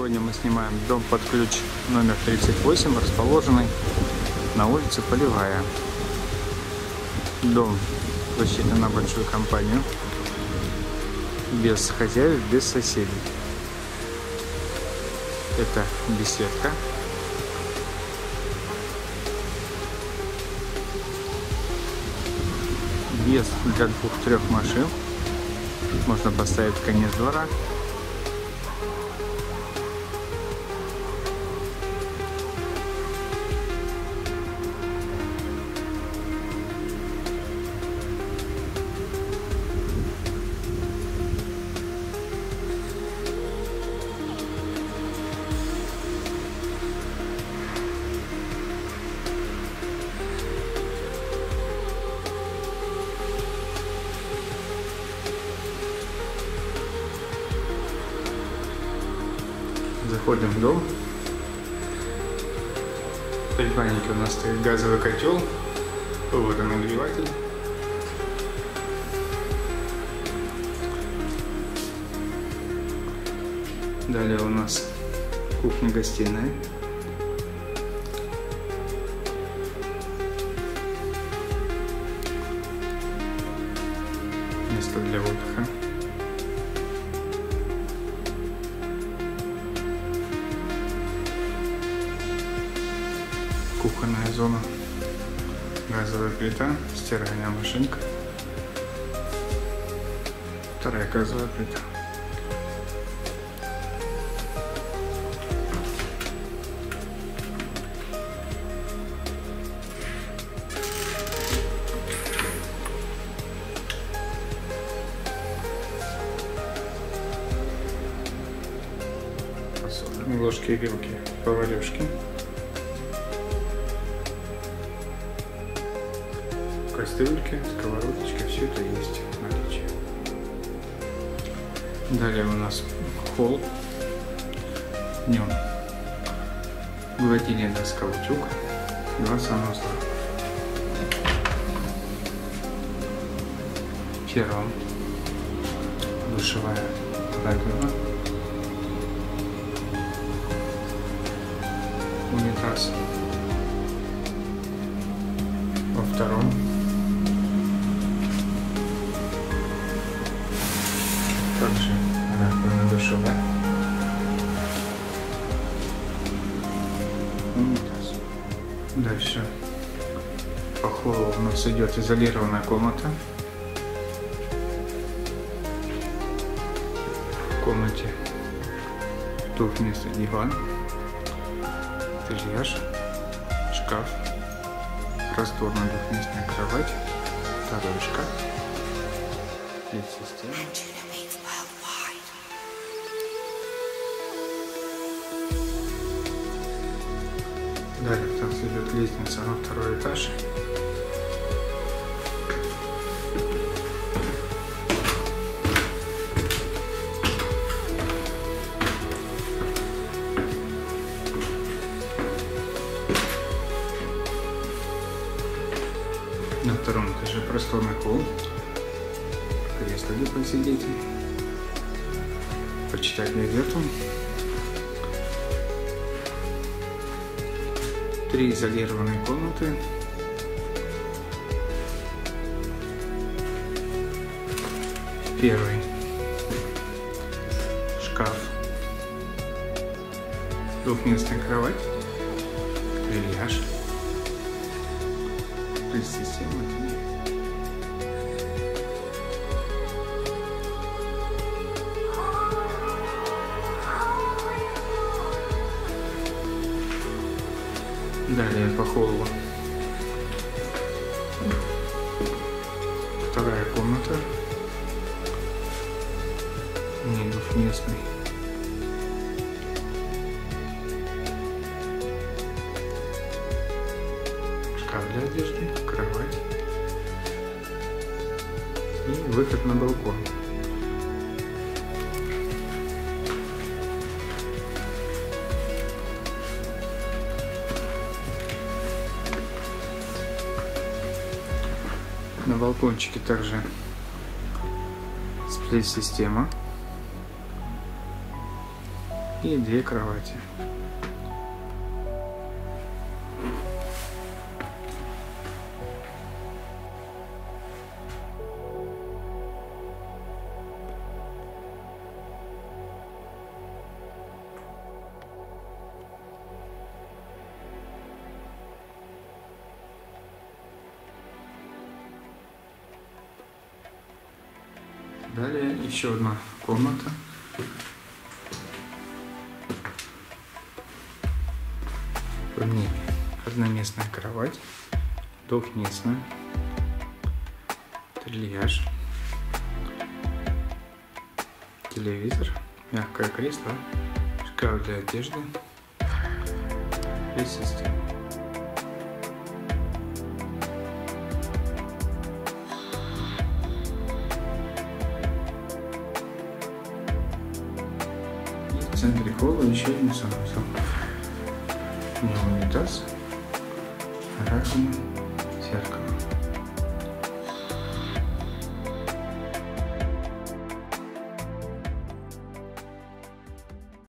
Сегодня мы снимаем дом под ключ номер 38, расположенный на улице Полевая. Дом рассчитан на большую компанию, без хозяев, без соседей. Это беседка. Въезд для 2-3 машин. Можно поставить в конец двора. Заходим в дом. В предбаннике у нас стоит газовый котел, водонагреватель. Далее у нас кухня-гостиная. Место для отдыха. Кухонная зона, газовая плита, стиральная машинка, вторая газовая плита. Ложки и вилки, поварюшки. Кастрюльки, сковородочки, все это есть в наличии. Далее у нас холл. Днем гладильная доска, утюг, 2 санузла. Первым душевая раковина, унитаз. Во втором также раковина душевая, унитаз. Дальше по холлу у нас идет изолированная комната. В комнате двухместный диван, трильяж, шкаф, просторная двухместная кровать, второй шкаф, система. Далее у нас идет лестница на 2-й этаж. На 2-м этаже просторный холл, кресло для посидеть, почитать газету. 3 изолированные комнаты. Первый шкаф, двухместная кровать, трильяж, система. Далее по холлу 2-я комната, не двухместный. Шкаф для одежды, кровать и выход на балкон. На балкончике также сплит-система. и 2 кровати. Далее еще одна комната. В ней одноместная кровать, двухместная, трильяж, телевизор, мягкое кресло, шкаф для одежды и система. В центре холла еще один санузел. У него унитаз, раковина, зеркало.